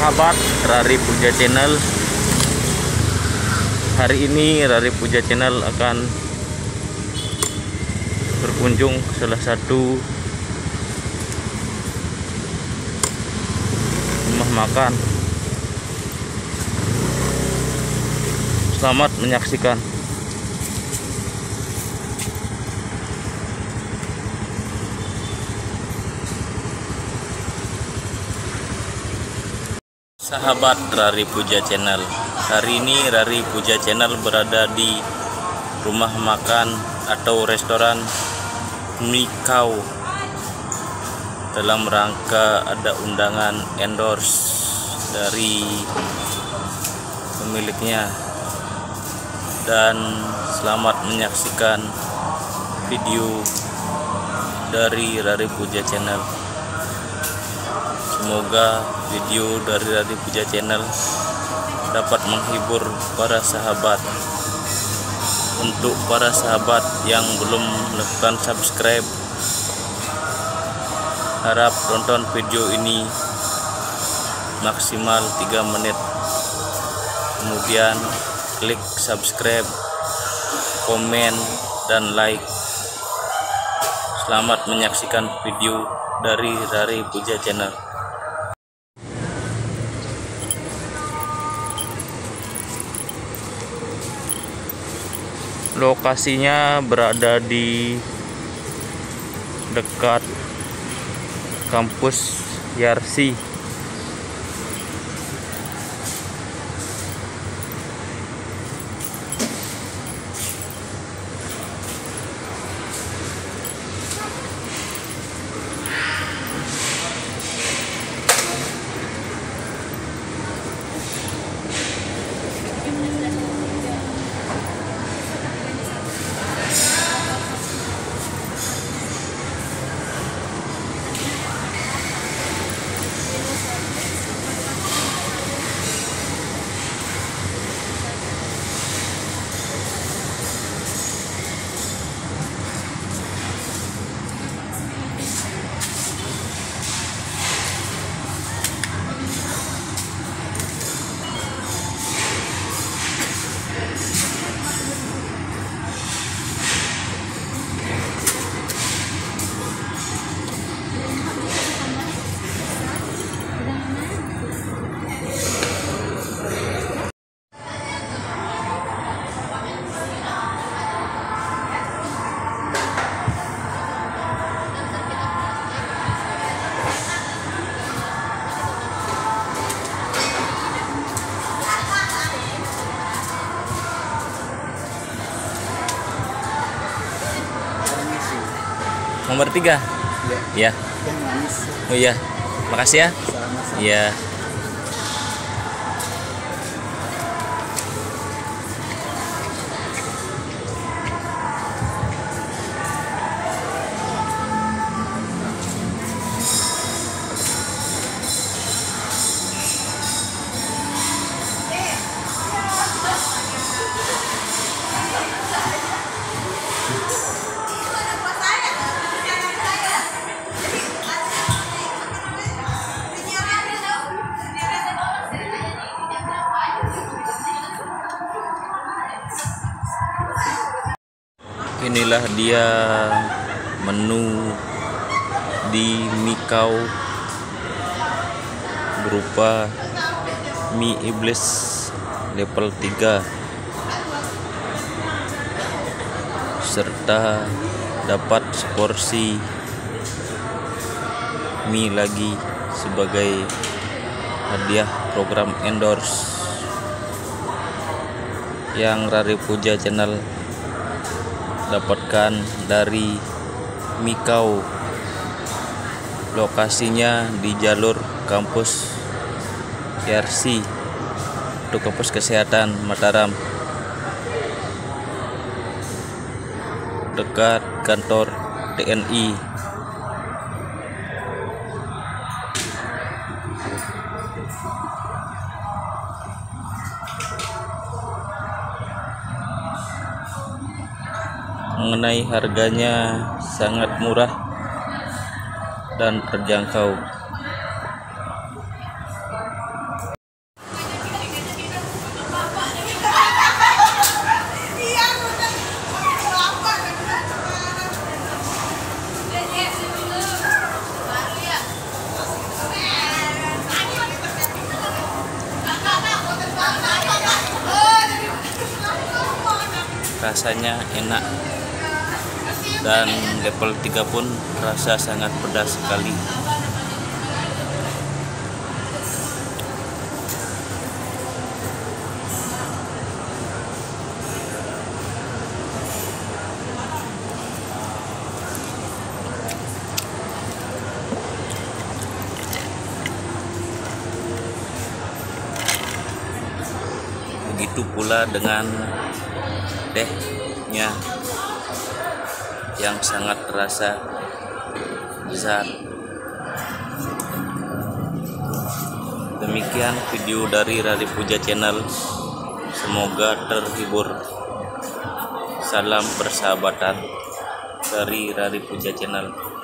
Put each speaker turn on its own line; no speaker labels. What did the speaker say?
sahabat Rari Puja Channel. Hari ini Rari Puja Channel akan berkunjung ke salah satu rumah makan. Selamat menyaksikan. Sahabat Rari Puja Channel, hari ini Rari Puja Channel berada di rumah makan atau restoran Mikau dalam rangka ada undangan endorse dari pemiliknya. Dan selamat menyaksikan video dari Rari Puja Channel. Semoga video dari Rari Puja Channel dapat menghibur para sahabat. Untuk para sahabat yang belum melakukan subscribe, harap tonton video ini maksimal 3 menit, kemudian klik subscribe, komen, dan like. Selamat menyaksikan video dari Rari Puja Channel. Lokasinya berada di dekat kampus Yarsi. Nomor 3. Ya. Oh iya. Makasih ya. Iya. Inilah dia menu di Mikau, berupa mie iblis level 3 serta dapat seporsi mie lagi sebagai hadiah program endorse yang Rari Puja Channel dapatkan dari Mikau. Lokasinya di jalur kampus Yarsi untuk kampus kesehatan Mataram, dekat kantor TNI. Mengenai harganya sangat murah dan terjangkau. rasanya enak, dan level 3 pun rasa sangat pedas sekali. Begitu pula dengan tehnya yang sangat terasa lezat. Demikian video dari Rari Puja Channel, semoga terhibur. Salam persahabatan dari Rari Puja Channel.